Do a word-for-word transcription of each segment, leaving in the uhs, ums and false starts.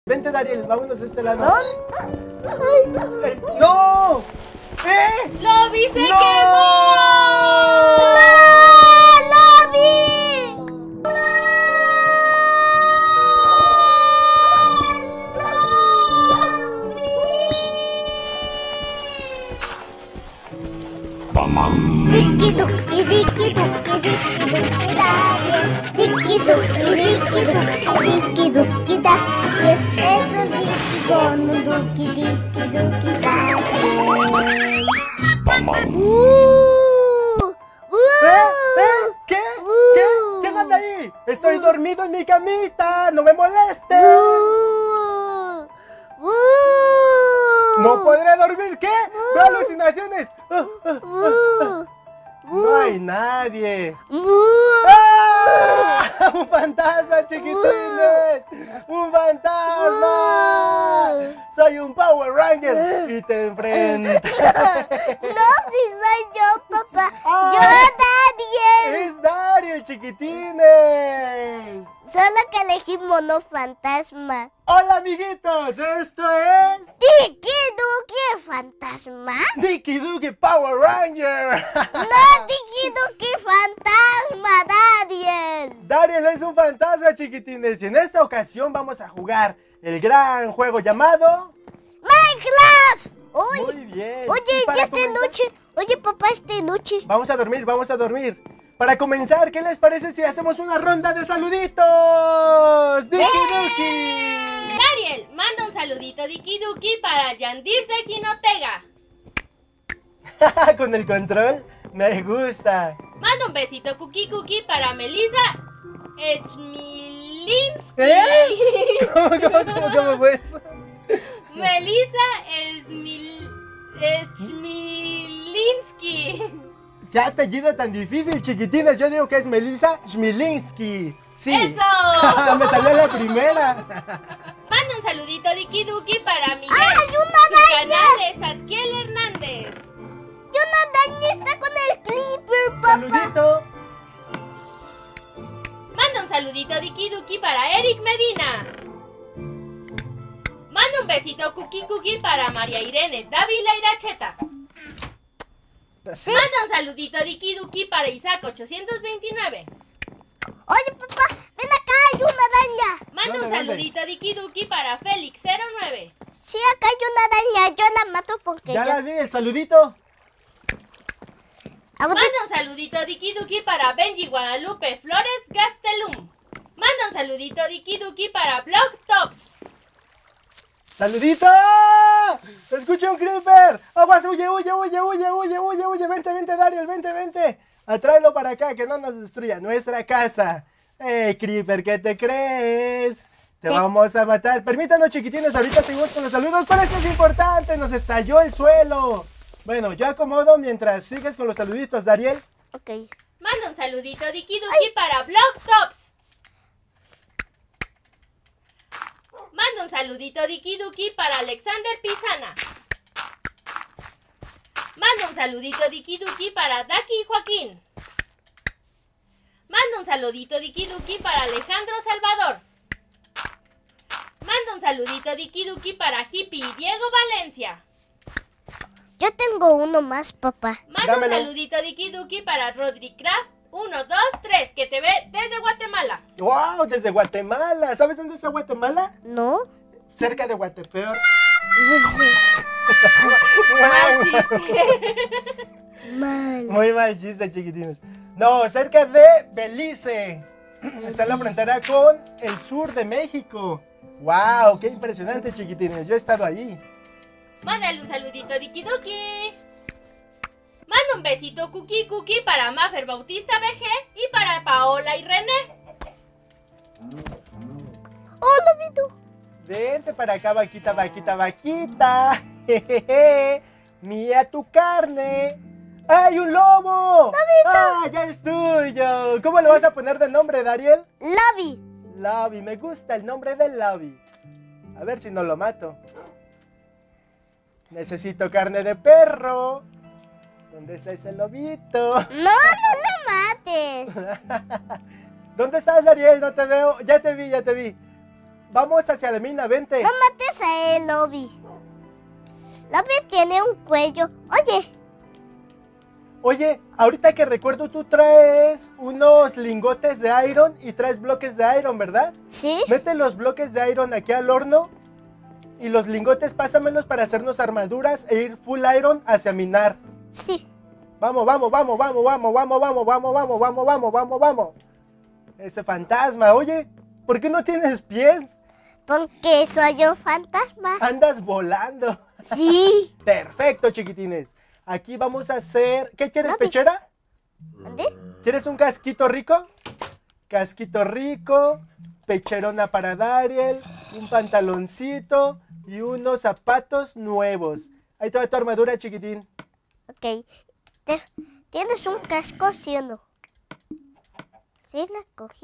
Vente, Dariel, vámonos de este lado. ¿Dónde? Eh, ¡No! ¡Eh! ¡Lobby se ¡No! quemó! Diki duki diki duki diki duki Dariel. Diki duki diki duki diki duki Dariel. Es un diki con un duki diki duki Dariel. ¡Uh! ¡Uh! ¿Eh? ¿Eh? ¿Qué? ¿Qué? ¡Uh! ¿Quién anda ahí? Estoy dormido en mi camita, no me molestes. ¡Uh! ¡Uh! No podré dormir, ¿qué? Veo alucinaciones. Ah, ah, ah, ¡Uh! No hay nadie. ¡Uh! ¡Ah! ¡Un fantasma, chiquitines! ¡Un fantasma! Soy un Power Ranger y te enfrento. No, si soy yo, papá. ¡Ah! Yo, Dariel. ¡Es Dariel, chiquitines! Solo que elegí mono fantasma. ¡Hola, amiguitos! Esto es... Tiki Duki fantasma. Diki Duki Power Ranger. No, Tiki Duki fantasma, Dariel. Dariel es un fantasma, chiquitines, y en esta ocasión vamos a jugar el gran juego llamado... Minecraft. Uy. Muy bien. Oye, Y para ya es de comenzar- noche. Oye, papá, es de noche. Vamos a dormir, vamos a dormir. Para comenzar, ¿qué les parece si hacemos una ronda de saluditos? ¡Diki Duki! Dariel, manda un saludito Diki Duki para Yandir de Jinotega. Con el control, me gusta. Manda un besito Cookie Cookie para Melissa Echmilinsky. ¿Eh? ¿Cómo, cómo, cómo, cómo fue eso? Melissa Esmil... Echmilinsky. ¡Qué apellido tan difícil, chiquitines! Yo digo que es Melissa Schmilinski. Sí. ¡Eso! Me salió la primera. Manda un saludito Diki Duki para Miguel. ¡Ay, una Su araña! canal es Adquiel Hernández. Jonathan está con el clipper, papá. Saludito. Manda un saludito Diki Duki para Eric Medina. Manda un besito Cookie Cookie para María Irene Dávila Iracheta. Sí. Manda un saludito Diki Duki para Isaac ochocientos veintinueve. Oye, papá, ven acá, hay una araña. Manda un ¿Dónde, dónde? saludito Diki Duki para Félix cero nueve. Sí, acá hay una araña. Yo la mato porque Ya yo... la vi, el saludito. Ah, Manda un saludito Diki Duki para Benji Guadalupe Flores Gastelum. Manda un saludito Diki Duki para Blog Tops. ¡Saludito! ¡Escuché un creeper! ¡Aguas! ¡Huye, huye, huye, huye, huye, huye, huye! ¡Vente, vente, Dariel! ¡Vente, vente! Atráelo para acá, que no nos destruya nuestra casa. ¡Eh, creeper! ¿Qué te crees? Te ¿Qué? vamos a matar. Permítanos, chiquitines, ahorita seguimos con los saludos, pero eso es importante. Nos estalló el suelo. Bueno, yo acomodo mientras sigues con los saluditos, Dariel. Ok. Manda un saludito Diki Duki para Blog Tops. Manda un saludito Diki Duki para Alexander Pizana. Manda un saludito Diki Duki para Daki Joaquín. Manda un saludito Diki Duki para Alejandro Salvador. Manda un saludito Diki Duki para Hippie y Diego Valencia. Yo tengo uno más, papá. Manda Dámelo. un saludito Diki Duki para Rodri Craft uno, dos, tres, que te ve desde Guatemala. ¡Wow! Desde Guatemala. ¿Sabes dónde está Guatemala? ¿No? Cerca de Guatepeor. Mal ¡Wow! chiste. Mal. Muy mal chiste, chiquitines. No, cerca de Belice. Está en la frontera con el sur de México. ¡Wow! ¡Qué impresionante, chiquitines! Yo he estado ahí. Mándale un saludito Diki Duki. Manda un besito Cookie Cookie para Mafer Bautista B G y para Paola y René. Hola, Vitu. Vente para acá, vaquita, vaquita, vaquita. Jejeje. Mía tu carne. ¡Ay, un lobo! ¡Ah, ya es tuyo! ¿Cómo le vas a poner de nombre, Dariel? Lobby. Lobby, me gusta el nombre del Lobby. A ver si no lo mato. Necesito carne de perro. ¿Dónde está ese lobito? No, no lo mates. ¿Dónde estás, Dariel? No te veo. Ya te vi, ya te vi. Vamos hacia la mina, vente. No mates a él, Lobby. Lobby tiene un cuello. Oye, Oye, ahorita que recuerdo, tú traes unos lingotes de iron y traes bloques de iron, ¿verdad? ¿sí? Mete los bloques de iron aquí al horno y los lingotes pásamelos para hacernos armaduras e ir full iron hacia minar. Sí. Vamos, vamos, vamos, vamos, vamos, vamos, vamos, vamos, vamos, vamos, vamos, vamos, vamos. Ese fantasma, oye, ¿por qué no tienes pies? Porque soy un fantasma. Andas volando. Sí. Perfecto, chiquitines. Aquí vamos a hacer... ¿Qué quieres, Papi. pechera? ¿Dónde? ¿Quieres un casquito rico? Casquito rico, pecherona para Dariel, un pantaloncito y unos zapatos nuevos. Ahí toda tu armadura, chiquitín. Ok. Te- ¿Tienes un casco, sí o no? ¿Sí la cogí?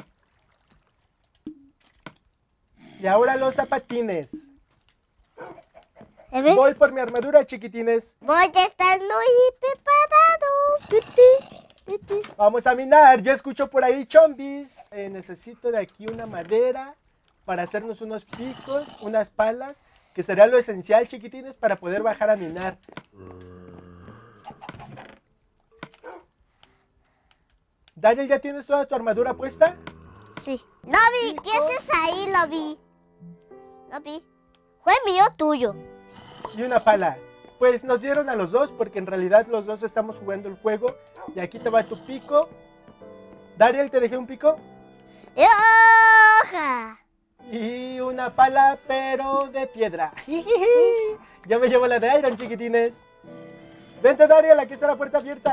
Y ahora los zapatines. A ver. Voy por mi armadura, chiquitines. Voy a estar muy preparado. Tutu, tutu. Vamos a minar. Yo escucho por ahí chombis. Eh, necesito de aquí una madera para hacernos unos picos, unas palas, que será lo esencial, chiquitines, para poder bajar a minar. Daniel, ¿ya tienes toda tu armadura puesta? Sí. Lobby, ¿qué haces ahí, Lobby? Lobby. Fue mío o tuyo. Y una pala. Pues nos dieron a los dos porque en realidad los dos estamos jugando el juego. Y aquí te va tu pico. Dariel, ¿te dejé un pico? ¡Hoja! Y una pala, pero de piedra. Ya me llevo la de Iron, chiquitines. Vente, Dariel, aquí está la puerta abierta.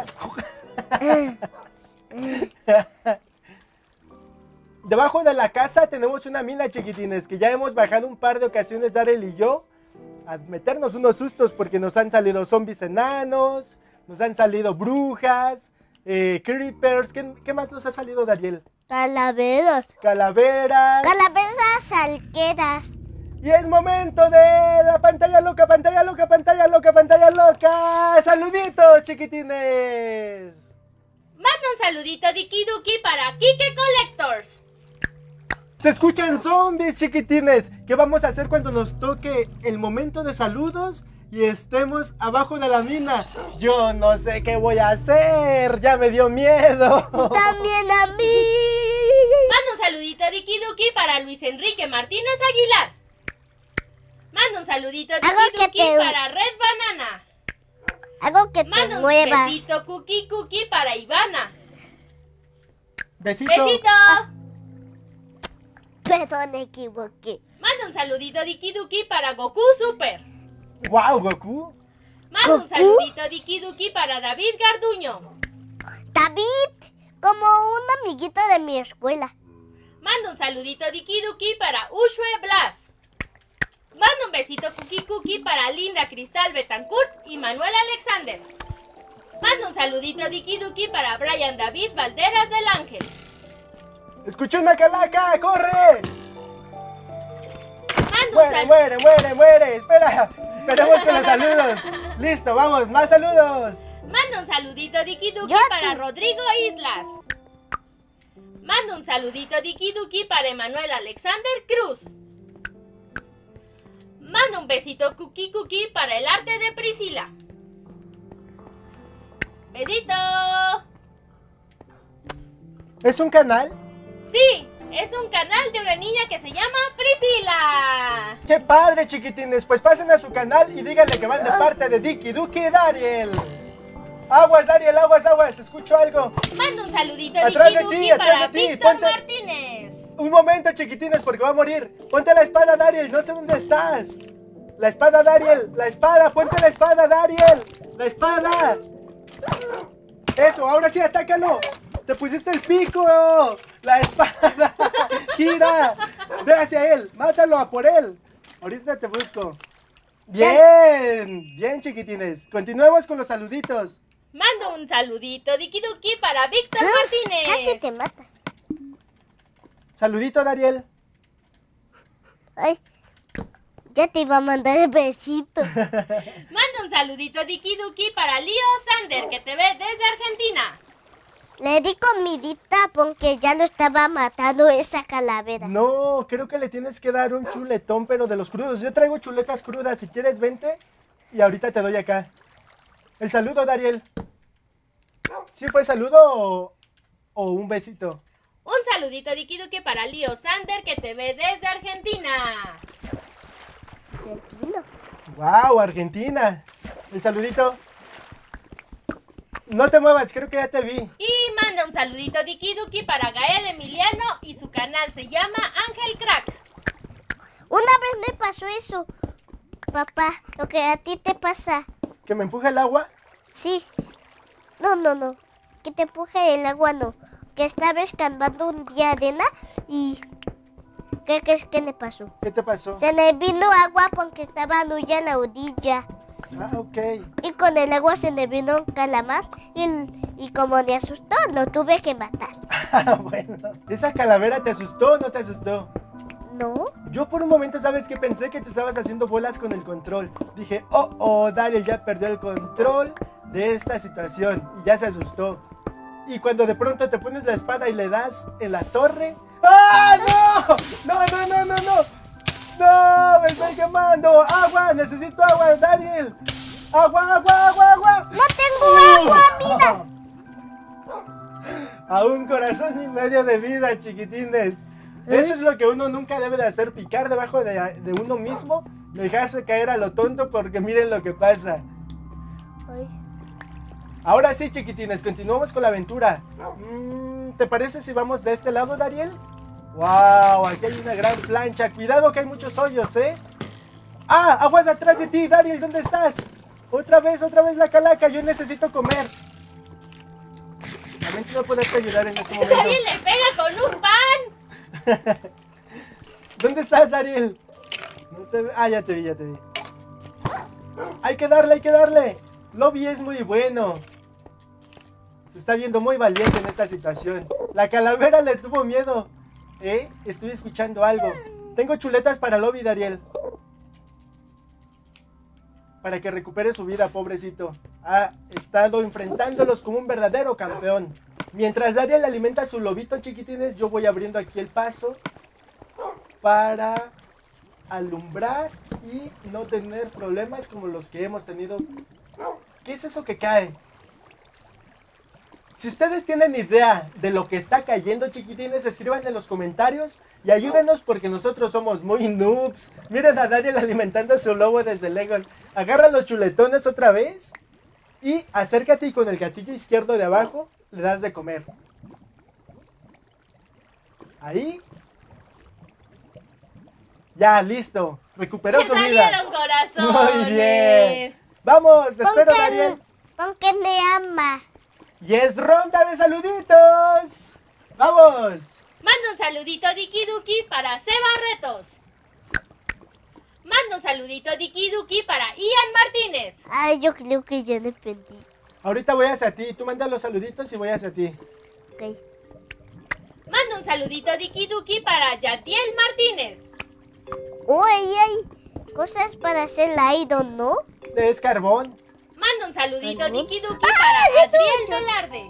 Debajo de la casa tenemos una mina, chiquitines, que ya hemos bajado un par de ocasiones, Dariel y yo, a meternos unos sustos porque nos han salido zombies enanos, nos han salido brujas, eh, creepers. ¿Qué, ¿Qué más nos ha salido, Dariel? Calaveras. Calaveras. Calaveras alqueras. Y es momento de la pantalla loca, pantalla loca, pantalla loca, pantalla loca. ¡Saluditos, chiquitines! Manda un saludito Diki Duki para Kike Collectors. Se escuchan zombies, chiquitines. ¿Qué vamos a hacer cuando nos toque el momento de saludos y estemos abajo de la mina? Yo no sé qué voy a hacer. Ya me dio miedo. También a mí. Manda un saludito Diki Duki para Luis Enrique Martínez Aguilar. Manda un saludito Algo Diki que Duki te- para Red Banana. Algo que te Manda un muevas. besito Cookie Cookie para Ivana. Besito. Besito. Perdón, me equivoqué. Manda un saludito Diki Duki para Goku Super. Wow, Goku. Manda un ¿Goku? saludito Diki Duki para David Garduño. David, como un amiguito de mi escuela. Manda un saludito Diki Duki para Ushue Blas. Manda un besito Cookie Cookie para Linda Cristal Betancourt y Manuel Alexander. Manda un saludito Diki Duki para Brian David Valderas del Ángel. Escuché una calaca, corre. Manda un Muere, sal- muere, muere, muere. Espera. Esperemos con los saludos. Listo, vamos, más saludos. Manda un saludito Diki Duki Yo para te- Rodrigo Islas. Manda un saludito Diki Duki para Emanuel Alexander Cruz. Manda un besito Cookie Cookie para el arte de Priscila. Besito. ¿Es un canal? Sí, es un canal de una niña que se llama Priscila. ¡Qué padre, chiquitines! Pues pasen a su canal y díganle que van de parte de Diki Duki y Dariel. Aguas, Dariel, aguas, aguas. Escucho algo. Manda un saludito Atrás Diki de Duki ti, atrás para de ti, Víctor ponte- Martínez. Un momento, chiquitines, porque va a morir. Ponte la espada, Dariel. No sé dónde estás. La espada, Dariel. La espada. Ponte la espada, Dariel. La espada. Eso, ahora sí, atácalo. Te pusiste el pico. La espada. Gira. Ve hacia él. Mátalo a por él. Ahorita te busco. Bien. Bien, chiquitines. Continuemos con los saluditos. Manda un saludito Diki Duki para Víctor Uf, Martínez. Casi te mata. Saludito, Dariel. Ay, ya te iba a mandar el besito. Manda un saludito Diki Duki para Leo Sander que te ve desde Argentina. Le di comidita porque ya lo estaba matando esa calavera. No, creo que le tienes que dar un chuletón, pero de los crudos. Yo traigo chuletas crudas. Si quieres, vente. Y ahorita te doy acá. El saludo, Dariel. ¿Sí fue saludo o, o un besito? Un saludito Dikiduki para Leo Sander que te ve desde Argentina. Argentina. ¡Wow, Argentina! El saludito. No te muevas, creo que ya te vi. Y manda un saludito Dikiduki para Gael Emiliano y su canal se llama Ángel Crack. Una vez me pasó eso, papá, lo que a ti te pasa. ¿Que me empuja el agua? Sí. No, no, no. Que te empuje el agua, no. Que estaba escarbando un día arena y... ¿Qué crees que me pasó? ¿Qué te pasó? Se me vino agua porque estaba ya en la orilla. Ah, ok. Y con el agua se me vino un calamar y, y como me asustó, lo tuve que matar. Ah, bueno. ¿Esa calavera te asustó o no te asustó? ¿No? Yo por un momento, ¿sabes qué? Pensé que te estabas haciendo bolas con el control. Dije, oh, oh, Dariel ya perdió el control de esta situación. Y ya se asustó. Y cuando de pronto te pones la espada y le das en la torre... ¡Ah, no! ¡No, no, no, no, no! ¡No! ¡Me estoy quemando! ¡Agua! ¡Necesito agua, Dariel! ¡Agua, agua, agua, agua! ¡No tengo agua, mira! A un corazón y medio de vida, chiquitines. Eso es lo que uno nunca debe de hacer, picar debajo de, de uno mismo, dejarse caer a lo tonto porque miren lo que pasa. Ay. Ahora sí, chiquitines, continuamos con la aventura. Mm, ¿Te parece si vamos de este lado, Dariel? ¡Wow! Aquí hay una gran plancha. Cuidado que hay muchos hoyos, ¿eh? ¡Ah! ¡Aguas atrás de ti, Dariel! ¿Dónde estás? Otra vez, otra vez la calaca. Yo necesito comer. Lamento no poderte ayudar en este momento. ¡Dariel le pega con un pan! ¿Dónde estás, Dariel? No te ve- Ah, ya te vi, ya te vi. Hay que darle, hay que darle. Lobby es muy bueno. Se está viendo muy valiente en esta situación. La calavera le tuvo miedo. ¿Eh? Estoy escuchando algo. Tengo chuletas para Lobby, Dariel. Para que recupere su vida, pobrecito. Ha estado enfrentándolos como un verdadero campeón. Mientras Dariel alimenta a su lobito, chiquitines, yo voy abriendo aquí el paso para alumbrar y no tener problemas como los que hemos tenido. ¿Qué es eso que cae? Si ustedes tienen idea de lo que está cayendo, chiquitines, escriban en los comentarios y ayúdenos porque nosotros somos muy noobs. Miren a Dariel alimentando a su lobo desde lejos. Agarra los chuletones otra vez y acércate y con el gatillo izquierdo de abajo le das de comer. Ahí. Ya, listo. Recuperó ¡Le su vida. salieron corazones! Muy bien. Vamos, te espero, Porque, Dariel. porque me ama. Y es ronda de saluditos. ¡Vamos! Manda un saludito Dikiduki para Seba Retos. Manda un saludito Dikiduki para Ian Martínez. Ay, yo creo que ya dependí. Ahorita voy hacia ti. Tú manda los saluditos y voy hacia ti. Ok. Manda un saludito Dikiduki para Yatiel Martínez. Uy, hay cosas para hacer iron, ¿no? Es carbón. Manda un saludito ¿Carbón? Dikiduki ¡Ah, para ya Adriel tengo! Velarde.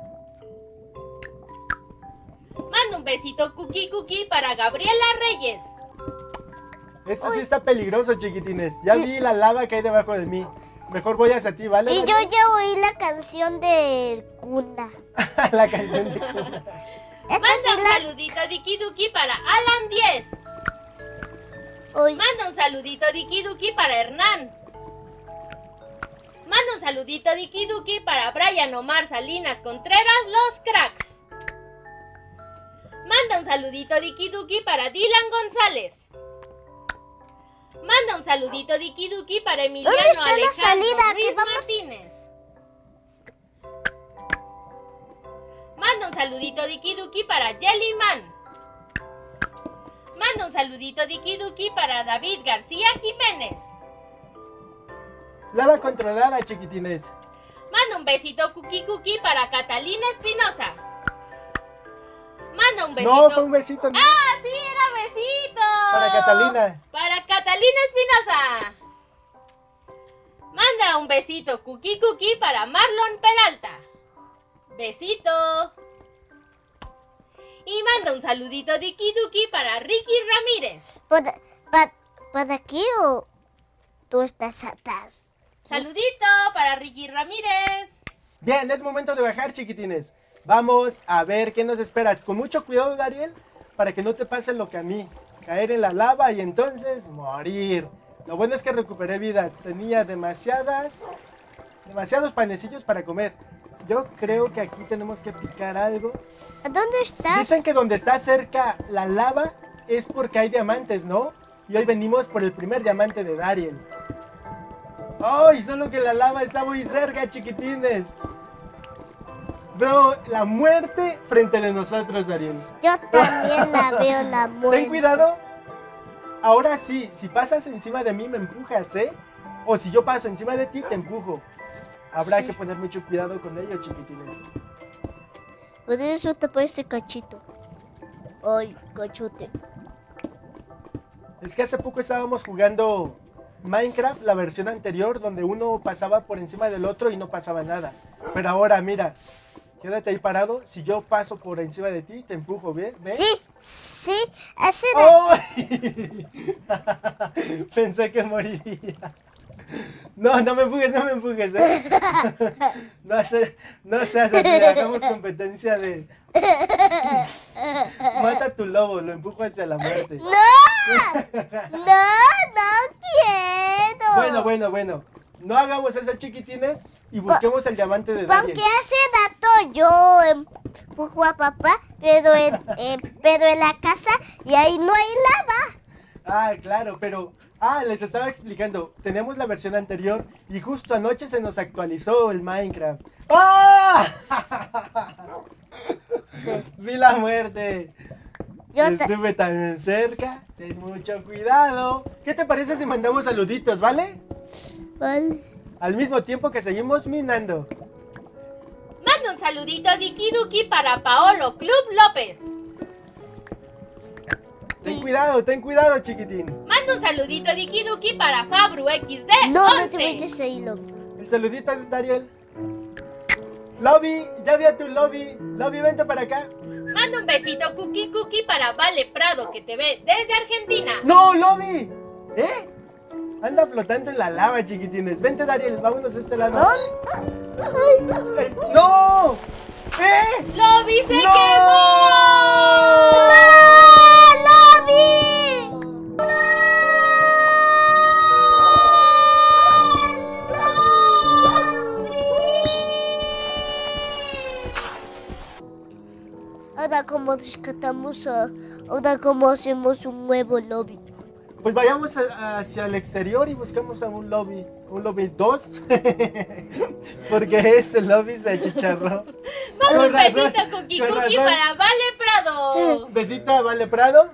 Manda un besito Cookie Cookie para Gabriela Reyes. Esto sí está peligroso, chiquitines. Ya vi la lava que hay debajo de mí. Mejor voy hacia ti, ¿vale? Y yo Daniel? ya oí la canción de Cuna. La canción de... Esta Manda sí un la... saludito Dikiduki para Alan diez. Uy, Manda un saludito Dikiduki para Hernán. Manda un saludito Dikiduki para Brian Omar Salinas Contreras, los cracks. Manda un saludito Dikiduki para Dylan González. Manda un saludito Dikiduki para Emiliano ¿Dónde está la Alejandro salida? Ruiz Que vamos- Martínez. Manda un saludito Dikiduki para Jellyman. Manda un saludito Dikiduki para David García Jiménez. Lava controlada, chiquitines. Manda un besito Cookie Cookie para Catalina Espinosa. Manda un besito. No, fue un besito. ¿no? ¡Ah, sí, era besito! Para Catalina. Para Catalina Espinosa. Manda un besito Cookie Cookie para Marlon Peralta. Besito. Y manda un saludito Diki Duki para Ricky Ramírez. ¿Para, para, para qué o tú estás atrás? Saludito para Ricky Ramírez. Bien, es momento de bajar, chiquitines. Vamos a ver qué nos espera. Con mucho cuidado, Dariel, para que no te pase lo que a mí. Caer en la lava y entonces morir. Lo bueno es que recuperé vida. Tenía demasiadas... Demasiados panecillos para comer. Yo creo que aquí tenemos que picar algo. ¿A dónde estás? Dicen que donde está cerca la lava es porque hay diamantes, ¿no? Y hoy venimos por el primer diamante de Dariel. ¡Ay! Solo que la lava está muy cerca, chiquitines. Veo la muerte frente de nosotros, Dariel. Yo también la veo la muerte. Ten cuidado. Ahora sí, si pasas encima de mí me empujas, ¿eh? O si yo paso encima de ti, te empujo. Habrá Sí. que poner mucho cuidado con ello, chiquitines. Por eso te parece cachito. Ay, cachote. Es que hace poco estábamos jugando Minecraft, la versión anterior, donde uno pasaba por encima del otro y no pasaba nada. Pero ahora, mira, quédate ahí parado. Si yo paso por encima de ti, te empujo, ¿ves? ¿Ves? Sí, sí, así de... ¡Ay! Pensé que moriría. No, no me empujes, no me empujes, ¿eh? No, se, no seas así, hagamos competencia de... Mata a tu lobo, lo empujo hacia la muerte. ¡No! ¡No, no quiero! Bueno, bueno, bueno. No hagamos eso, chiquitines, y busquemos el diamante de Dariel. Porque hace rato yo empujo a papá, pero en, eh, pero en la casa y ahí no hay lava. Ah, claro, pero... Ah, les estaba explicando. Tenemos la versión anterior y justo anoche se nos actualizó el Minecraft. ¡Ah! Vi la muerte. Yo ta- Estuve tan cerca. Ten mucho cuidado. ¿Qué te parece si mandamos saluditos, vale? Vale. Al mismo tiempo que seguimos minando. Manda un saludito Diki Duki para Paolo Club López. Ten cuidado, ten cuidado, chiquitín. Manda un saludito Diki Duki para Fabru equis de No, no once. te vayas ahí, loco. El saludito de Dariel. Lobby, ya vi a tu Lobby. Lobby, vente para acá. Manda un besito Cookie Cookie para Vale Prado que te ve desde Argentina. ¡No, Lobby! ¿Eh? Anda flotando en la lava, chiquitines. Vente, Dariel, vámonos de este lado. ¿Dónde? Eh, ¡No! ¿Eh? ¡Lobby se ¡No! quemó! ¡No, Lobby! Ahora cómo rescatamos a... Ahora cómo hacemos un nuevo lobby. Pues vayamos a- hacia el exterior y buscamos a un Lobby. Un Lobby dos. Porque ese Lobby se achicharró. Manda Con un razón, besito Cookie con Cookie razón. para Vale Prado. Besita, Vale Prado.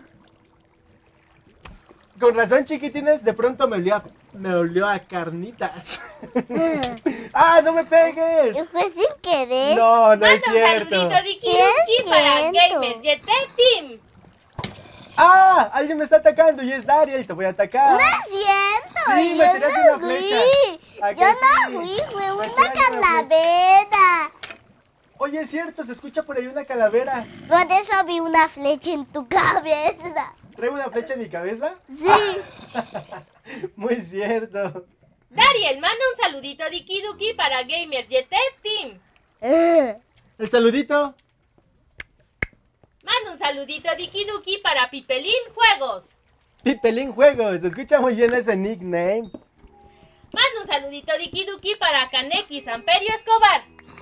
Con razón, chiquitines, de pronto me olió a, me olió a carnitas. ¡Ah, no me pegues! Fue sin querer. No, no es Manda un cierto. saludito Diki Sí es Duki para cierto. Gamer Jet Team. ¡Ah! Alguien me está atacando y es Dariel, te voy a atacar. No es cierto. Sí, me yo tiraste no una flecha. fui. ¿A que Yo sí? no fui, fue Me una tiraste una calavera. Oye, es cierto, se escucha por ahí una calavera. Por eso vi una flecha en tu cabeza. ¿Trae una flecha en mi cabeza? Sí. Muy cierto. Dariel, manda un saludito Diki Duki para Gamer Jet Team. Eh, El saludito. Manda un saludito Diki Duki para Pipelín Juegos. Pipelín Juegos, se escucha muy bien ese nickname. Manda un saludito Diki Duki para Kaneki Samperio Escobar.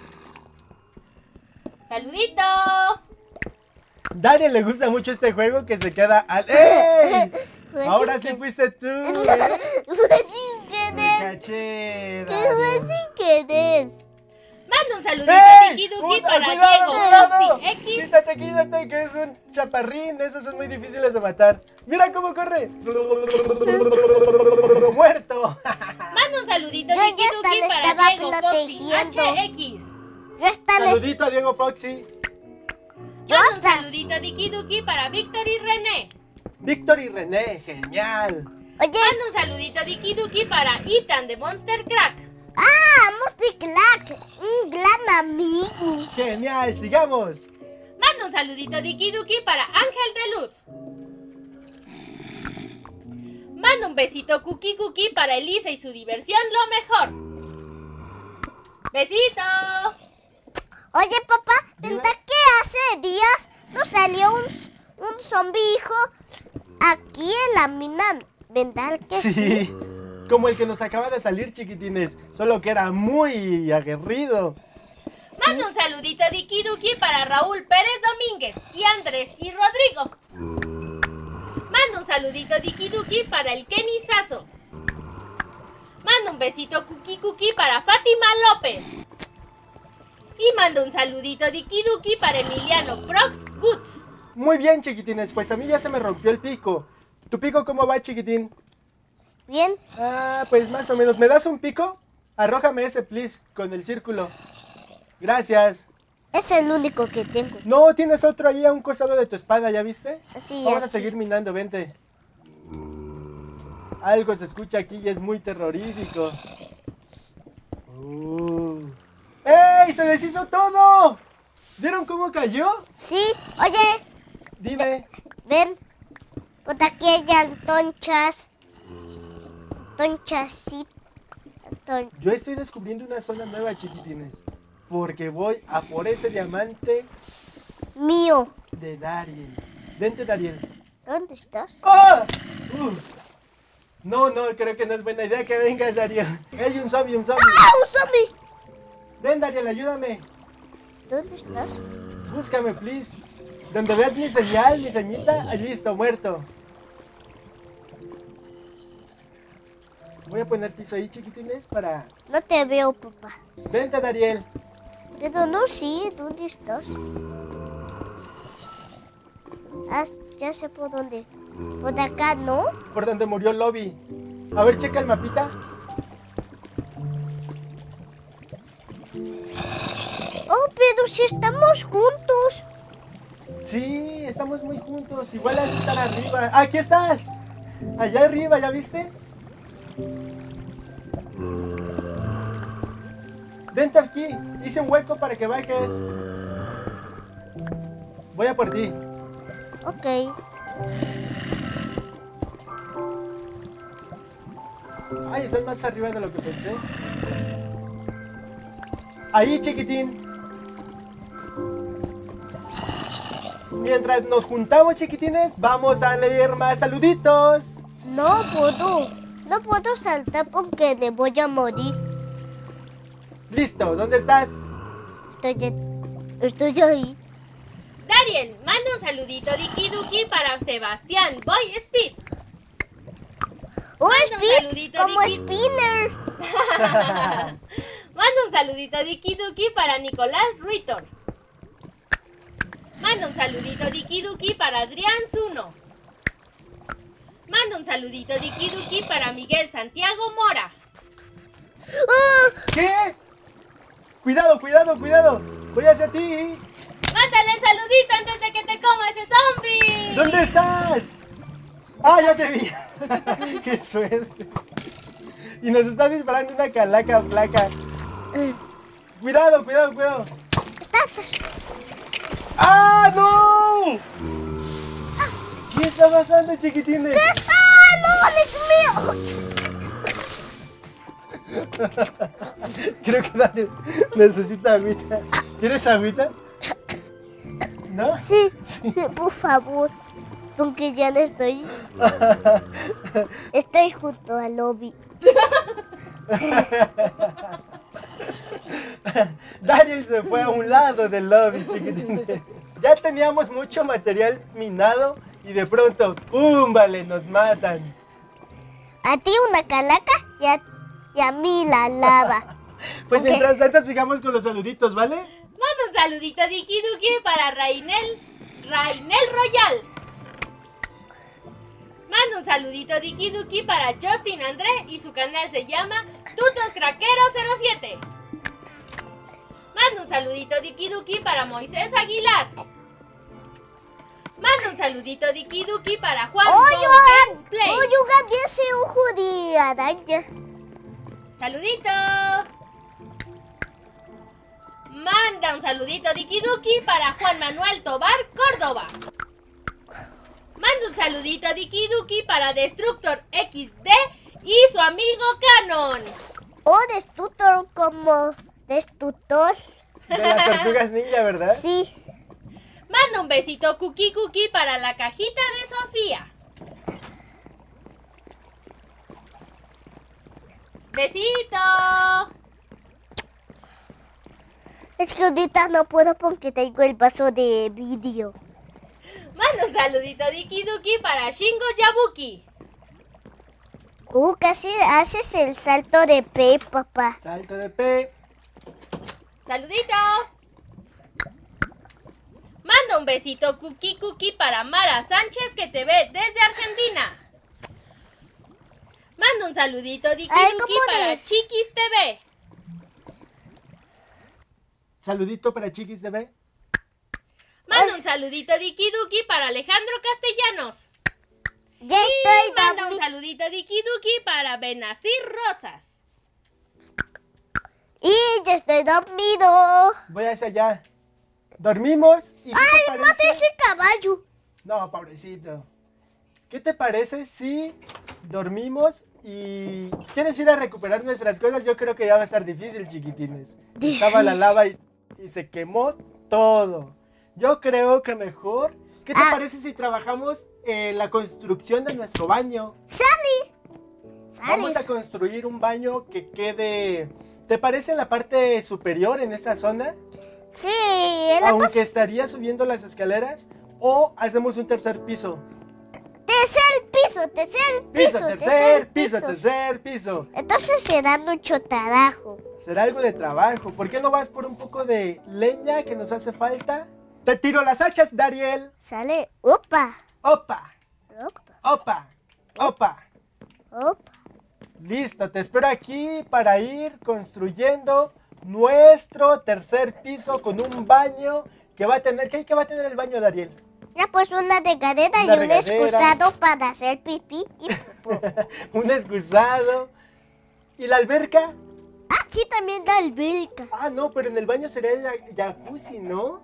Saludito. Dariel le gusta mucho este juego que se queda al... ¡Ey! Fue Ahora sin sí que- fuiste tú, ¿eh? Fue sin Me querer. caché, Que fue Dariel. sin querer. Manda un saludito ¡Ey! Diki Duki Puta, para cuidado, Diego cuidado! Foxy X. Quítate, quítate, que es un chaparrín. Esos son muy difíciles de matar. Mira cómo corre. Muerto. Manda un saludito Yo Diki ya Duki hasta le para estaba Diego Foxy protegiendo. H X. Yo hasta les... Saludito a Diego Foxy. Yo Manda un hasta... saludito Diki Duki para Víctor y René. Víctor y René, genial. Oye, Manda un saludito Diki Duki para Ethan de Monster Crack. ah, hablamos de Glack, un gran amigo. Genial, sigamos. Mando un saludito Diki Duki para Ángel de Luz. Mando un besito Cookie Cookie para Elisa y su diversión lo mejor. ¡Besito! Oye, papá, Dime. ¿verdad que hace días nos salió un, un zombie hijo aquí en la mina? ¿Verdad que sí? Sí, como el que nos acaba de salir, chiquitines, solo que era muy aguerrido. Mando un saludito Diki Duki para Raúl Pérez Domínguez y Andrés y Rodrigo. Mando un saludito Diki Duki para el Kenny Sazo. Mando un besito Cookie Cookie para Fátima López. Y mando un saludito Diki Duki para Emiliano Prox Goods. Muy bien, chiquitines, pues a mí ya se me rompió el pico. ¿Tu pico cómo va, chiquitín? Bien, Ah, pues más o menos. ¿Me das un pico? Arrójame ese, please, con el círculo. Gracias. es el único que tengo. No, tienes otro ahí a un costado de tu espada, ¿ya viste? Sí, Vamos a aquí. seguir minando, vente. Algo se escucha aquí y es muy terrorífico. Uh. ¡Ey! ¡Se deshizo todo! ¿Vieron cómo cayó? Sí, oye, Dime. ven, por aquí hay antonchas. Tonchas, sí. Ton- Yo estoy descubriendo una zona nueva, chiquitines. Porque voy a por ese diamante mío. de Dariel. Vente, Dariel. ¿Dónde estás? ¡Ah! Uf. No, no, creo que no es buena idea que vengas, Dariel. Hay un zombie, un zombie. ¡Ah, un zombie! Ven, Dariel, ayúdame. ¿Dónde estás? Búscame, please. Donde veas mi señal, mi ceñita, ahí listo, muerto. Voy a poner piso ahí, chiquitines, para... No te veo, papá. Vente, Dariel. Pero no sé, ¿dónde estás? Ah, ya sé por dónde. Por acá, ¿no? Por donde murió Lobby. A ver, checa el mapita. Oh, pero si estamos juntos. Sí, estamos muy juntos. Igual has de estar arriba. ¡Ah, aquí estás! Allá arriba, ¿ya viste? Vente aquí. Hice un hueco para que bajes. Voy a por ti. Ok. Ay, estás más arriba de lo que pensé. Ahí, chiquitín. Mientras nos juntamos, chiquitines, vamos a leer más saluditos. No puedo. No puedo saltar porque me voy a morir. Listo, ¿dónde estás? Estoy, en- estoy ahí. Dariel, manda un saludito Diki Duki para Sebastián Boy Speed. ¡Oh, Manda un Speed! saludito, Como Diki. Spinner. Manda un saludito Diki Duki para Nicolás Ritor. Manda un saludito Diki Duki para Adrián Zuno. Manda un saludito Diki Duki para Miguel Santiago Mora. ¡Ah! ¿Qué? Cuidado, cuidado, cuidado. Voy hacia ti. Mándale el saludito antes de que te coma ese zombie. ¿Dónde estás? Ah, ya te vi. Qué suerte. Y nos está disparando una calaca flaca. Cuidado, cuidado, cuidado. ¡Ah, no! ¿Qué está pasando, chiquitines? ¡Ah, no, es mío! Creo que Daniel necesita agüita. ¿Quieres agüita? ¿No? Sí, sí, por favor. Aunque ya no estoy. Estoy junto al lobby. Daniel se fue a un lado del lobby, chiquitines. Ya teníamos mucho material minado y de pronto, ¡pum! Vale, nos matan. A ti una calaca y a, y a mí la lava. Pues Ok. mientras tanto sigamos con los saluditos, ¿vale? Manda un saludito Diki Duki para Rainel, Rainel Royal. Manda un saludito Diki Duki para Justin André y su canal se llama Tutos Craquero cero siete. Manda un saludito Diki Duki para Moisés Aguilar. Manda un saludito Diki Duki para Juan ¡Oh, Go yo, Games Play. oh, yo gané ese ojo de araña! Saludito. Manda un saludito Dikiduki para Juan Manuel Tobar Córdoba. Manda un saludito Dikiduki para Destructor equis de y su amigo Canon. O Destructor como Destructor. De las tortugas ninja, ¿verdad? Sí. Manda un besito Cookie Cookie para la cajita de Sofía. ¡Besito! Es que ahorita no puedo porque tengo el vaso de vídeo. Manda un saludito Dikiduki para Shingo Yabuki. Uh, casi haces el salto de P, papá. Salto de P. ¡Saludito! Manda un besito Cookie Cookie para Mara Sánchez que te ve desde Argentina. Manda un saludito Dikiduki para de... Chiquis T V. Saludito para Chiquis T V. Manda un saludito Dikiduki para Alejandro Castellanos. Ya Y estoy manda un dormi- saludito Dikiduki para Benazir Rosas. Y ya estoy dormido. Voy hacia allá. Dormimos y ¿qué ¡Ay, te mate parece? ese caballo! No, pobrecito. ¿Qué te parece si dormimos y quieres ir a recuperar nuestras cosas? Yo creo que ya va a estar difícil, chiquitines. Estaba la lava y, y se quemó todo. Yo creo que mejor. ¿Qué te Ah. parece si trabajamos en la construcción de nuestro baño? ¡Sale! Vamos a ¡Sale! construir un baño que quede... ¿Te parece en la parte superior en esta zona? Sí, en la Aunque estaría subiendo las escaleras. ¿O hacemos un tercer piso? tercer piso, tercer Piso, piso, tercer piso, tercer piso. Entonces será mucho trabajo. Será algo de trabajo. ¿Por qué no vas por un poco de leña que nos hace falta? Te tiro las hachas, Dariel. Sale, opa, Opa, opa, opa, opa. opa. Listo, te espero aquí para ir construyendo nuestro tercer piso con un baño que va a tener... ¿Qué, qué va a tener el baño, Dariel? Ya pues una regadera Una y un regadera. excusado para hacer pipí y popó. Un excusado. ¿Y la alberca? Ah, sí, también da alberca. Ah, no, pero en el baño sería el ya- jacuzzi, ¿no?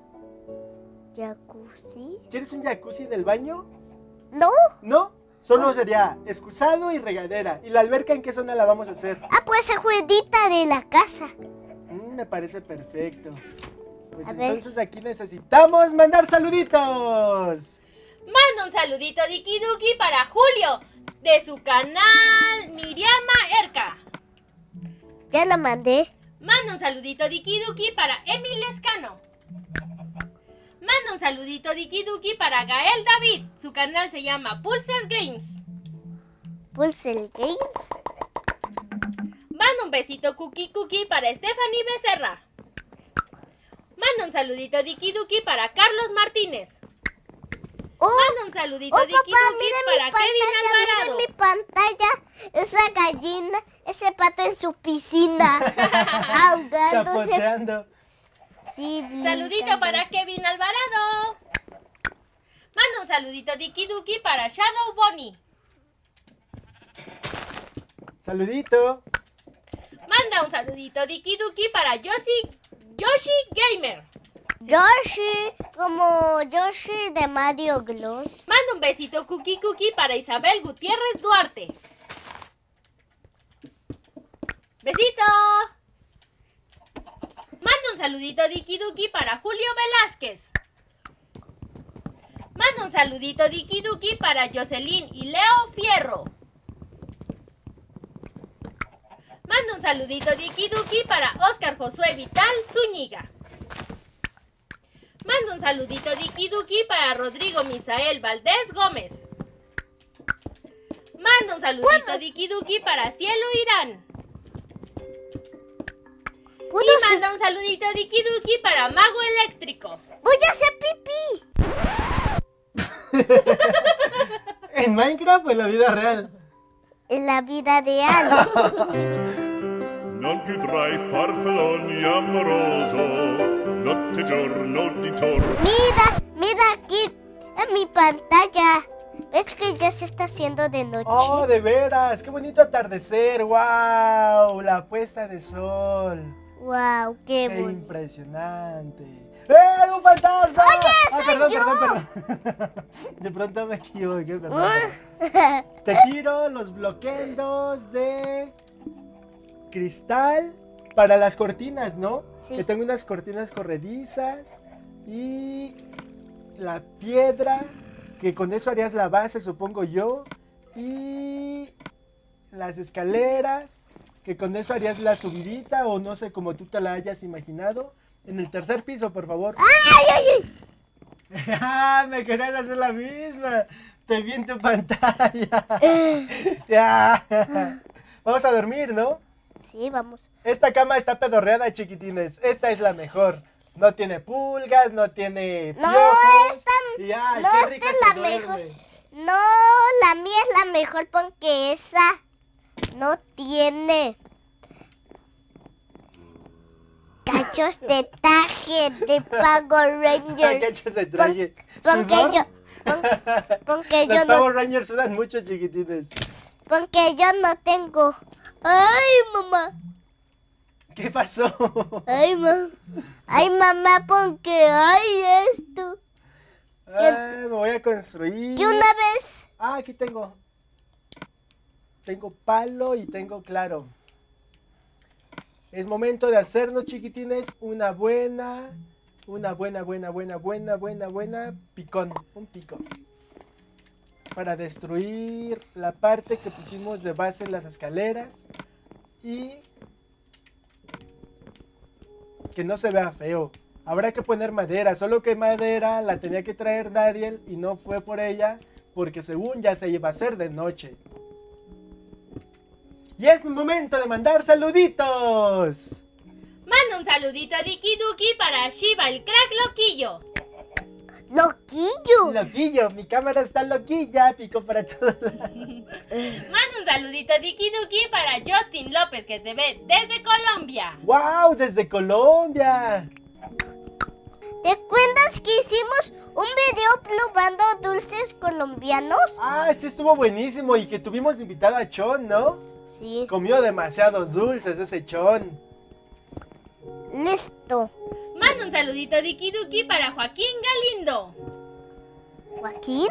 Jacuzzi. ¿Quieres un jacuzzi en el baño? No. No, solo sería excusado y regadera. ¿Y la alberca en qué zona la vamos a hacer? Ah, pues afuerita de la casa. Mm, me parece perfecto. Pues A ver. entonces aquí necesitamos mandar saluditos. Manda un saludito Dikiduki para Julio de su canal Miriama Erka. Ya la mandé. Manda un saludito Dikiduki para Emil Lescano. Manda un saludito Dikiduki para Gael David. Su canal se llama Pulsar Games. Pulsar Games. Manda un besito Cookie Cookie para Stephanie Becerra. Manda un saludito Dikiduki para Carlos Martínez. Oh, Manda un saludito oh, Dikiduki papá, mira para mi Kevin pantalla, Alvarado. mira mi pantalla. Esa gallina, ese pato en su piscina. ahogándose. Chapoteando. Sí, Saludito brincando. para Kevin Alvarado. Manda un saludito Dikiduki para Shadow Bonnie. Saludito. Manda un saludito Dikiduki para Yoshi, Yoshi Gamer. Yoshi, como Yoshi de Mario Gloss. Manda un besito Cookie Cookie para Isabel Gutiérrez Duarte. Besito. Manda un saludito Dikiduki para Julio Velázquez. Manda un saludito Dikiduki para Jocelyn y Leo Fierro. Manda un saludito Dikiduki para Oscar Josué Vital Zúñiga. Manda un saludito Dikiduki para Rodrigo Misael Valdés Gómez. Manda un saludito Dikiduki para Cielo Irán. ¿Puedo Y hacer- manda un saludito Dikiduki para Mago Eléctrico. Voy a hacer pipí. ¿En Minecraft o en la vida real? En la vida real. Non più tra i farfalloni amoroso, notte e giorno di torno. Mira, mira aquí en mi pantalla. ¿Ves que ya se está haciendo de noche? Oh, de veras, qué bonito atardecer. Wow, la puesta de sol. Wow, qué ¡Qué bonito. impresionante! ¡Eh, un fantasma! Oye, Ah, soy perdón, yo. perdón, perdón. De pronto me equivoqué, perdón. Te tiro los bloquendos de cristal para las cortinas, ¿no? Sí. Que tengo unas cortinas corredizas y la piedra, que con eso harías la base, supongo yo, y las escaleras, que con eso harías la subidita o no sé, como tú te la hayas imaginado. En el tercer piso, por favor. ¡Ay, ay, ay! ¡Ah! Me querías hacer la misma. Te vi en tu pantalla. Ya. Vamos a dormir, ¿no? Sí, vamos. Esta cama está pedorreada, chiquitines. Esta es la mejor. No tiene pulgas, no tiene No, piojos. esta- Y ay, no, qué esta rico es se la mejor. duerme. No, la mía es la mejor porque esa no tiene cachos de traje de Power ¿Qué Ranger. hecho se traje? Porque ¿Sudor? yo, pon- porque Los yo no, Power Rangers sudan mucho, chiquitines. porque yo no tengo. Ay, mamá. ¿Qué pasó? Ay, mamá. Ay, mamá, porque hay esto. Ah, me voy a construir. Que una vez. Ah, aquí tengo. Tengo palo y tengo claro. Es momento de hacernos, chiquitines, una buena, una buena, buena, buena, buena, buena, buena picón. Un pico. Para destruir la parte que pusimos de base en las escaleras. Y que no se vea feo. Habrá que poner madera, solo que madera la tenía que traer Dariel y no fue por ella, porque según ya se iba a hacer de noche. Y es momento de mandar saluditos. Manda un saludito a Diki Duki para Shiva, el crack loquillo. Loquillo. Loquillo, mi cámara está loquilla, pico para todos. Manda un saludito a Diki Duki para Justin López, que te ve desde Colombia. ¡Wow! Desde Colombia. ¿Te acuerdas que hicimos un video probando dulces colombianos? Ah, sí estuvo buenísimo y que tuvimos invitado a Chon, ¿no? Sí. Comió demasiados dulces ese Chon. Listo. Manda un saludito a Diki Duki para Joaquín Galindo. Joaquín.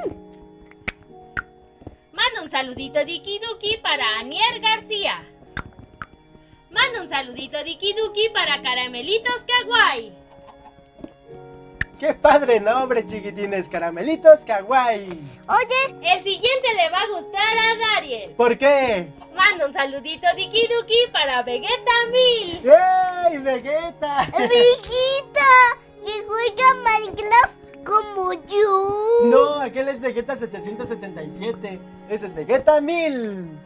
Manda un saludito a Diki Duki para Anier García. Manda un saludito a Diki Duki para Caramelitos Kawaii. ¡Qué padre nombre, chiquitines! Caramelitos Kawaii. Oye, El siguiente le va a gustar a Dariel. ¿Por qué? Manda un saludito a Diki Duki para Vegeta Mil. ¡Ey, Vegeta! amiguita, que juega Minecraft como yo. No, aquel es Vegeta setecientos setenta y siete. Ese es Vegeta mil.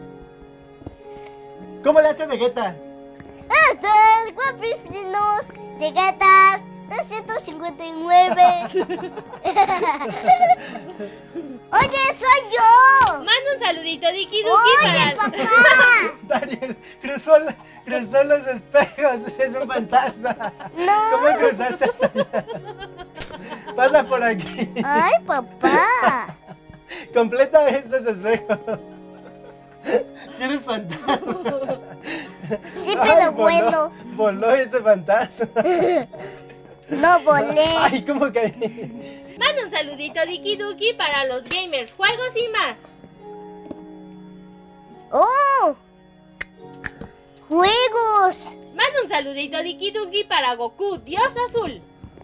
¿Cómo le hace Vegeta? Estos guapísimos de gatas doscientos cincuenta y nueve. Oye, soy yo. Manda un saludito a Diki Duki Oye, para... papá. Daniel, cruzó, la- cruzó los espejos. Es un fantasma. No. ¿Cómo cruzaste hasta allá? Pasa por aquí. Ay, papá. Completa esos espejos. Eres fantasma. Sí, Ay, pero voló- bueno. Voló ese fantasma. No volé. Ay, ¿cómo caí? Manda un saludito a Diki Duki para los gamers, juegos y más. Oh. Juegos. Manda un saludito a Diki Duki para Goku, Dios Azul.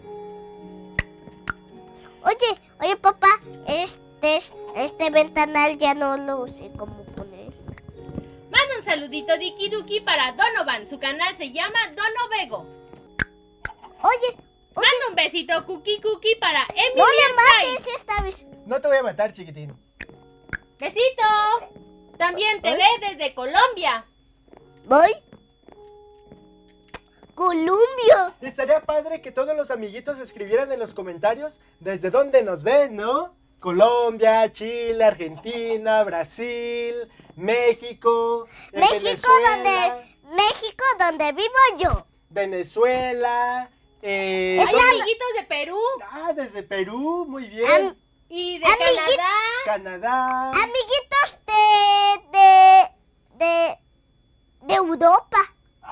Oye, oye, papá, este, este ventanal ya no lo sé cómo poner. Manda un saludito a Diki Duki para Donovan, su canal se llama Donovego. Oye, Manda un besito a Cookie Cookie para no Emily le Sky. mates esta vez. No te voy a matar, chiquitín. Besito. También te ¿Ay? ve desde Colombia. Voy. Colombia. Estaría padre que todos los amiguitos escribieran en los comentarios desde dónde nos ven, ¿no? Colombia, Chile, Argentina, Brasil, México, eh, México Venezuela, donde, México donde vivo yo. Venezuela, eh, Hay Hola. amiguitos de Perú ah, desde Perú, muy bien, Am- y de Amiguitos. Canadá. Canadá, amiguitos de, de, de, de Europa.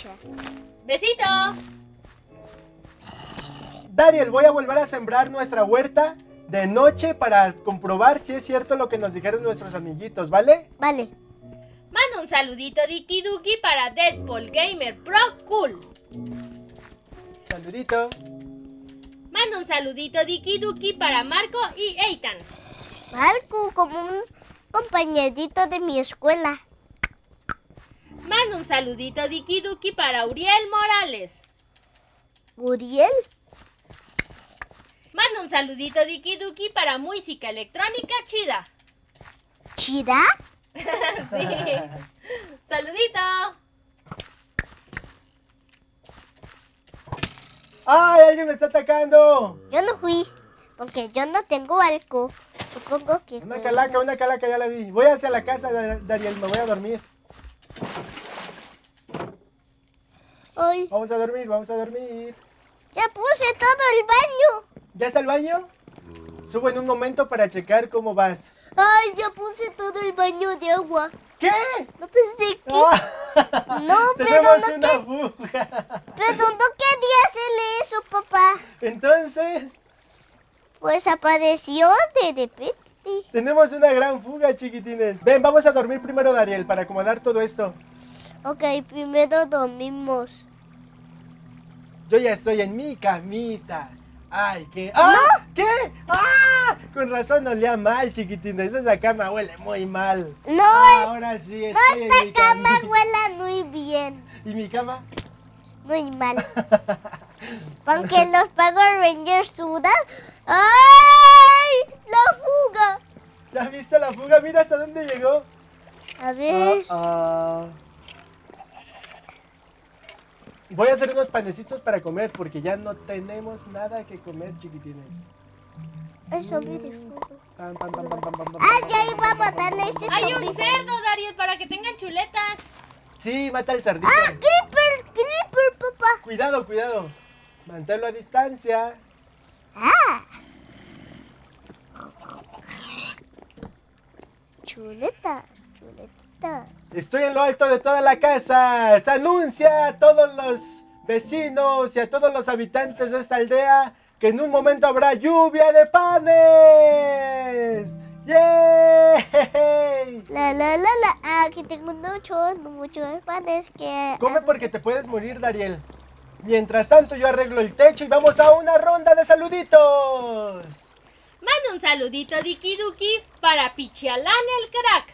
escucha. ¡Besito! Dariel, voy a volver a sembrar nuestra huerta de noche para comprobar si es cierto lo que nos dijeron nuestros amiguitos, ¿vale? Vale. Mando un saludito Diki Duki para Deadpool Gamer Pro Cool. Saludito. Mando un saludito Diki Duki para Marco y Eitan. Marco, como un compañerito de mi escuela. Mando un saludito Diki Duki para Uriel Morales. ¿Uriel? Mando un saludito Diki Duki para música electrónica chida. ¿Chida? Sí. Saludito. ¡Ay, alguien me está atacando! Yo no fui, porque yo no tengo algo. Supongo que... Una calaca, una calaca, ya la vi. Voy hacia la casa de Dariel, me voy a dormir. Ay, Vamos a dormir, vamos a dormir. ya puse todo el baño. ¿Ya está el baño? Subo en un momento para checar cómo vas. Ay, ya puse todo el baño de agua. ¿Qué? No pensé que... Ah, No, pero tenemos no una que- fuga. Pero no quería hacerle eso, papá. Entonces, Pues apareció de repente. tenemos una gran fuga, chiquitines. Ven, vamos a dormir primero, Dariel, para acomodar todo esto. Ok, primero dormimos. Yo ya estoy en mi camita. Ay, ¿qué? ¡Ah! ¿Qué? ¡Ah! Con razón olía mal, chiquitines. Esa cama huele muy mal. No, Ahora sí es, no estoy en mi esta cama camita. huele muy bien. ¿Y mi cama? Muy mal. Aunque los Power Rangers sudan. ¡Ay! ¡La fuga! ¿Ya viste la fuga? Mira hasta dónde llegó. A ver. Ah, ah. Voy a hacer unos panecitos para comer porque ya no tenemos nada que comer, chiquitines. El zombie de fuego. Pam, pam, pam, pam, pam, pam, pam, Ah, pam, ya pam, iba a pam, pam, matar pam, a ese pam, Hay pam, un pam, pam. cerdo, Dariel, para que tengan chuletas. Sí, mata al cerdito. ¡Ah, Creeper! ¡Creeper, papá! Cuidado, cuidado. Manténlo a distancia. ¡Ah! Chuletas, chuletas. Estoy en lo alto de toda la casa. Se anuncia a todos los vecinos y a todos los habitantes de esta aldea que en un momento habrá lluvia de panes. ¡Yay! La la la la. Ah, aquí tengo muchos, muchos panes que. Come porque te puedes morir, Dariel. Mientras tanto yo arreglo el techo y vamos a una ronda de saluditos. Mando un saludito Diki Duki para Pichialán el crack.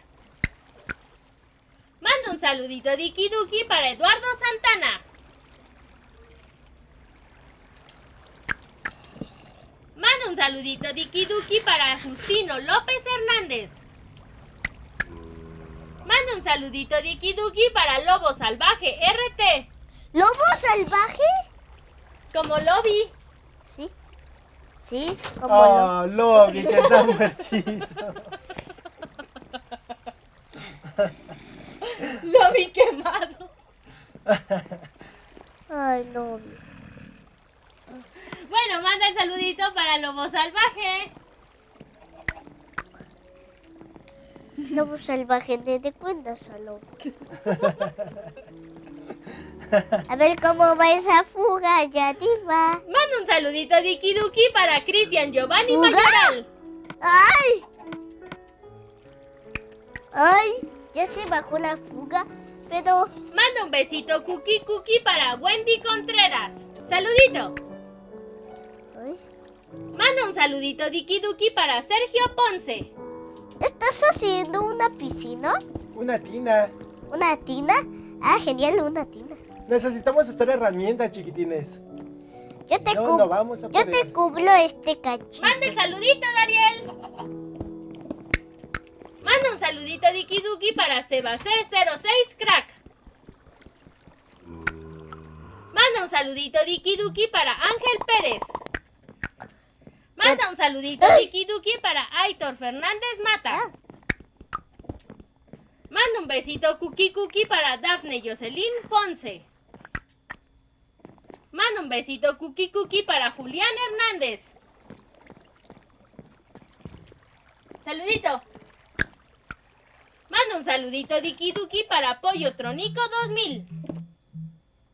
Mando un saludito Diki Duki para Eduardo Santana. Mando un saludito Diki Duki para Justino López Hernández. Mando un saludito Diki Duki para Lobo Salvaje R T. ¿Lobo salvaje? Como Lobby. Sí. Sí, como lo. Oh, Lobby, que está muertito. Lobby quemado. Ay, no. Bueno, manda el saludito para Lobo Salvaje. Lobo salvaje, ¿desde cuándo es a lobo? A ver cómo va esa fuga allá arriba. Manda un saludito Diki Duki para Cristian Giovanni ¿Fuga? Mayoral. ¡Ay! ¡Ay! Ya se bajó la fuga, pero... Manda un besito Cookie Cookie para Wendy Contreras. Saludito. Ay. Manda un saludito Diki Duki para Sergio Ponce. ¿Estás haciendo una piscina? Una tina. ¿Una tina? Ah, genial, una tina. Necesitamos hacer herramientas, chiquitines. Yo te, No, cub- no vamos a yo poder. te cubro este cachito. Manda el saludito, Dariel. Manda un saludito Diki Duki para Seba C cero seis Crack. Manda un saludito Diki Duki para Ángel Pérez. Manda un saludito Diki Duki para Aitor Fernández Mata. Manda un besito Cookie Cookie para Dafne Jocelyn Fonse. Manda un besito Cookie Cookie para Julián Hernández. Saludito. Manda un saludito Diki Duki para Pollo Tronico dos mil.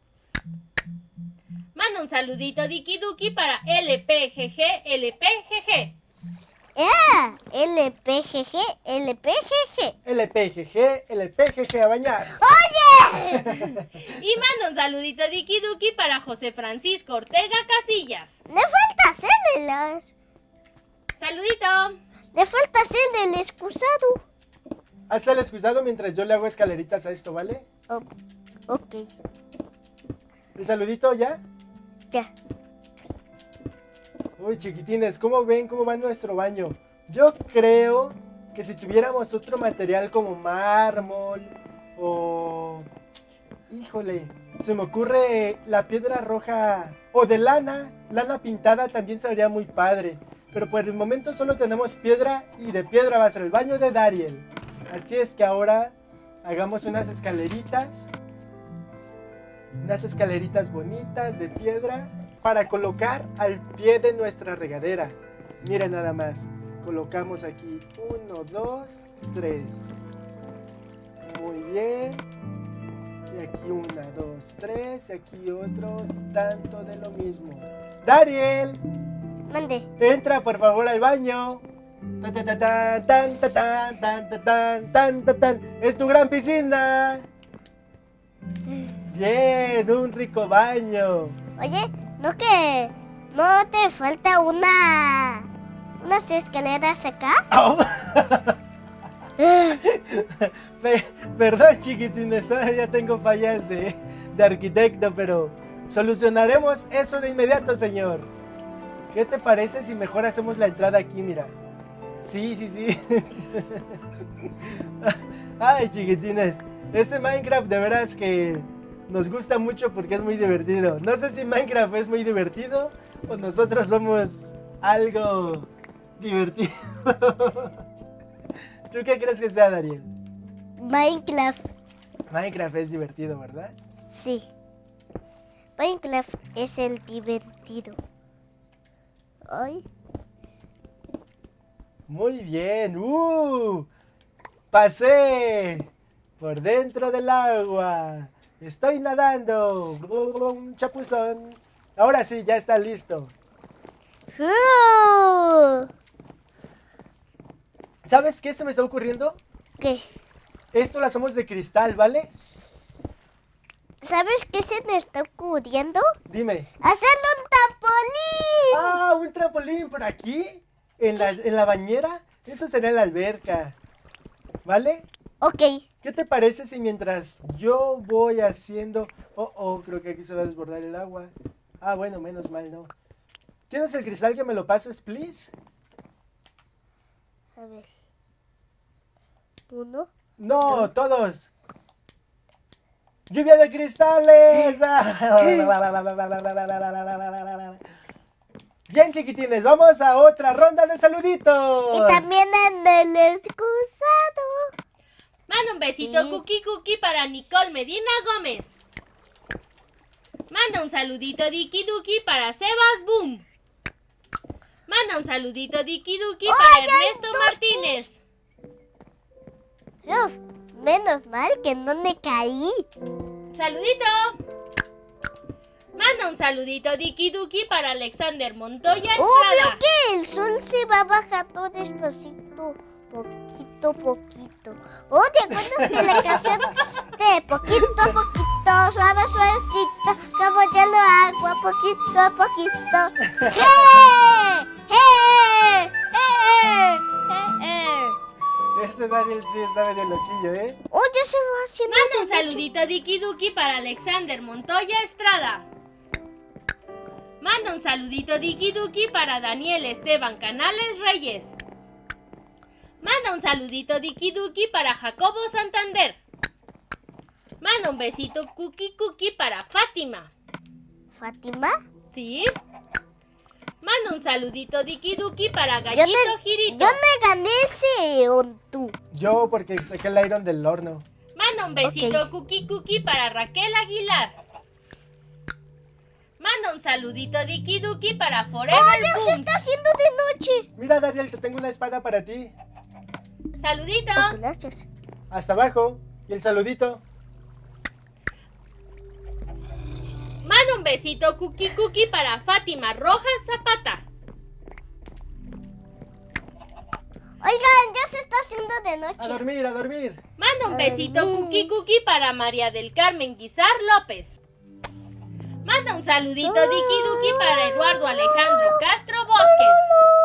Manda un saludito Diki Duki para L P G G, L P G G. ¡Ah! L P G G, L P G G. L P G G, L P G G a bañar. ¡Oye! Y manda un saludito Diki Duki para José Francisco Ortega Casillas. Le falta hacerle las... Saludito. Le falta hacerle el excusado. Hazte el excusado mientras yo le hago escaleritas a esto, ¿vale? Oh, ok, ¿El saludito ya? ya. Uy, chiquitines, ¿cómo ven cómo va nuestro baño? Yo creo que si tuviéramos otro material como mármol o... Híjole, se me ocurre la piedra roja o de lana, lana pintada también sería muy padre. Pero por el momento solo tenemos piedra y de piedra va a ser el baño de Dariel. Así es que ahora hagamos unas escaleritas. Unas escaleritas bonitas de piedra para colocar al pie de nuestra regadera. Miren nada más. Colocamos aquí uno, dos, tres. Muy bien. Y aquí una, dos, tres. Y aquí otro tanto de lo mismo. Dariel, Mande. entra por favor al baño. Tan, tan, tan, tan, tan, tan, tan, tan, tan, tan, tan. Es tu gran piscina. Bien, un rico baño. Oye, ¿no que no te falta una... unas escaleras acá? Oh. Pe- Perdón, chiquitines, todavía tengo fallas de, de arquitecto, pero solucionaremos eso de inmediato, señor. ¿Qué te parece si mejor hacemos la entrada aquí, mira? Sí, sí, sí. Ay, chiquitines, ese Minecraft de veras que nos gusta mucho porque es muy divertido. No sé si Minecraft es muy divertido o nosotros somos algo divertido. ¿Tú qué crees que sea, Dariel? Minecraft, Minecraft es divertido, ¿verdad? sí. Minecraft es el divertido. Ay, Muy bien. ¡Uh! Pasé por dentro del agua. Estoy nadando. Un chapuzón. Ahora sí, ya está listo. ¡Uh! ¿Sabes qué se me está ocurriendo? ¿Qué? Esto lo hacemos de cristal, ¿vale? ¿Sabes qué se me está ocurriendo? Dime. ¡Hacerle un trampolín! ¡Ah! ¿Un trampolín por aquí? ¿En la, en la bañera? Eso será en la alberca. ¿Vale? Ok, ¿Qué te parece si mientras yo voy haciendo... Oh, oh, creo que aquí se va a desbordar el agua. Ah, bueno, menos mal, no. ¿Tienes el cristal que me lo pases, please? a ver. Uno. No, todos. ¡Lluvia de cristales! Bien, chiquitines, vamos a otra ronda de saluditos. Y también en el excusado. Manda un besito Sí. Cookie Cookie para Nicole Medina Gómez. Manda un saludito Diki Duki para Sebas Boom. Manda un saludito Diki Duki para Ernesto Martínez. Uf, menos mal que no me caí. Saludito. Manda un saludito Diki Duki para Alexander Montoya Obvio Estrada. que el sol se va bajando despacito, poquito, poquito. Oh, ¿te acuerdas de la canción de poquito a poquito, suave, suavecito, como yo lo hago, poquito a poquito? ¡Eh! ¡Eh! ¡Eh! ¡Eh! Este Daniel sí está medio loquillo, ¿eh? Oye, se va haciendo... Manda un de noche. saludito Diki Duki para Alexander Montoya Estrada. Manda un saludito Diki Duki para Daniel Esteban Canales Reyes. Manda un saludito Diki Duki para Jacobo Santander. Manda un besito Cookie Cookie para Fátima. ¿Fátima? ¿Sí? Manda un saludito Diki Duki para Yo Gallito no, Girito. yo no gané ese o tú. Yo porque saqué el iron del horno. Manda un besito Ok. Cookie Cookie para Raquel Aguilar. Manda un saludito Diki Duki para Forever Oye, se Booms. está haciendo de noche. Mira, Daniel, te tengo una espada para ti. Saludito. Gracias. Hasta abajo. Y el saludito. Manda Manda un besito Cookie Cookie para Fátima Rojas Zapata. Oigan, ya se está haciendo de A noche. dormir, a dormir. Manda un besito Cookie Cookie para María del Carmen Guizar López. Manda un saludito Diki Duki para Eduardo Alejandro Castro Bosques.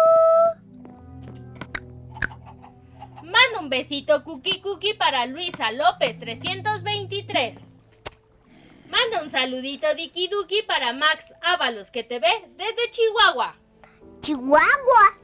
Manda un besito Cookie Cookie para Luisa López trescientos veintitrés. Manda un saludito Diki Duki para Max Ábalos que te ve desde Chihuahua. Chihuahua.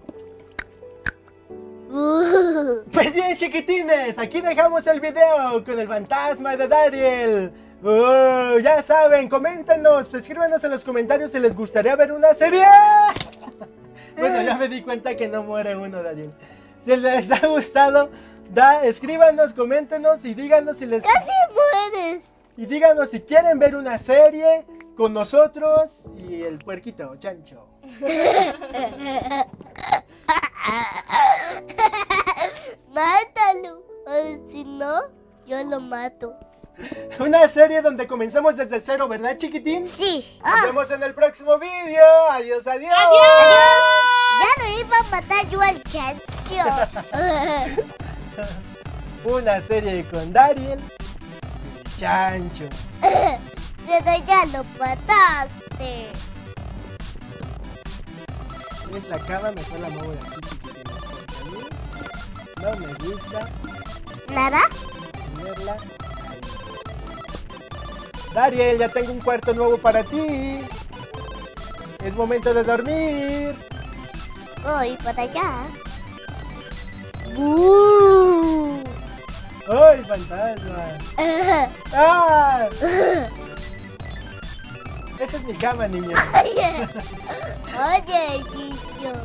Uh. Pues bien, chiquitines, aquí dejamos el video con el fantasma de Dariel. Uh, ya saben, coméntenos, escríbanos en los comentarios si les gustaría ver una serie. Bueno, ya me di cuenta que no muere uno, Dariel. Si les ha gustado, da, escríbanos, coméntenos y díganos si les... Casi mueres. Y díganos si quieren ver una serie con nosotros y el puerquito, Chancho. Mátalo. O si no, yo lo mato. Una serie donde comenzamos desde cero, ¿verdad, chiquitín? Sí. Nos Ah, vemos en el próximo video. Adiós, adiós. ¡Adiós! ya lo iba a matar yo al chancho. Una serie con Dariel y Chancho. Pero ya lo mataste. Esa cama mejor la muevo de aquí, chiquitín. Porque a mí no me gusta ¿Nada? tenerla ahí. Dariel, ya tengo un cuarto nuevo para ti. Es momento de dormir. Voy para allá. ¡Bú! ¡Ay, fantasma! ¡Ah! Esa es mi cama, niño. Oye, oye, niño.